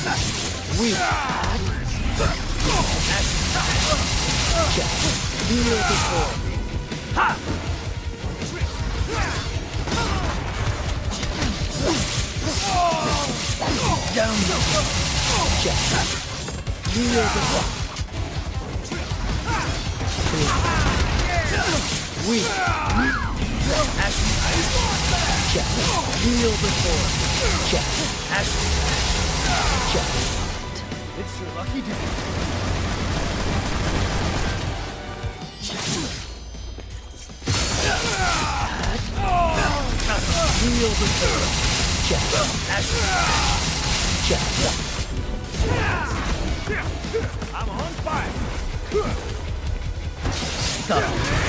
Weak. Check. Kneel before me. Ha! Down. Check. Kneel before me. Weak. Check. Kneel before me. Check. Check. It's your lucky day. Kneel before. Check. Check. I'm on fire. Stop.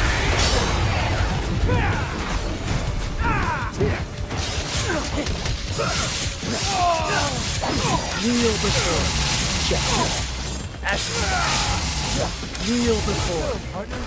Kneel before. Check. Kneel before. Partner.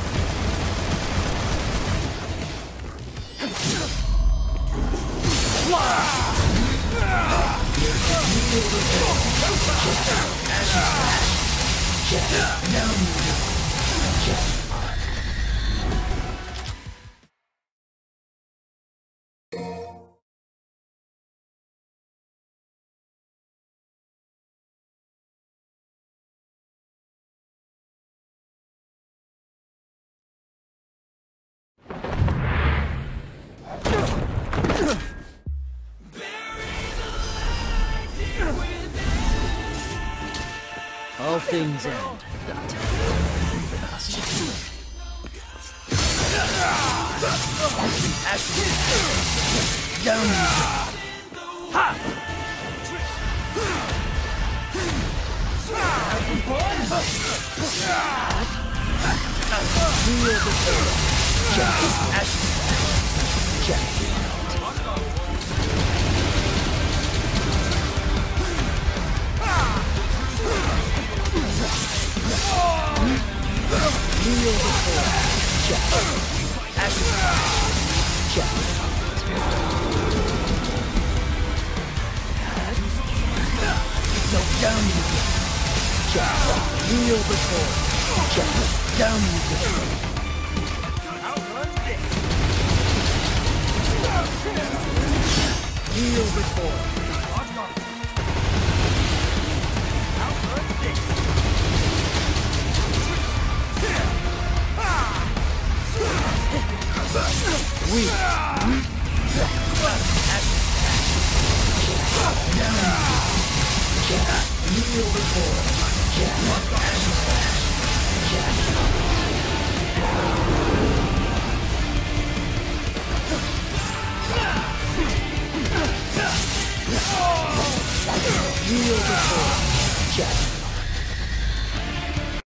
All things end. Down. Ha! Kneel before. Check. Check. So down you go. Check. Kneel before. Check. Down you go. Kneel before. Weak. Kneel before. Kneel before. Check.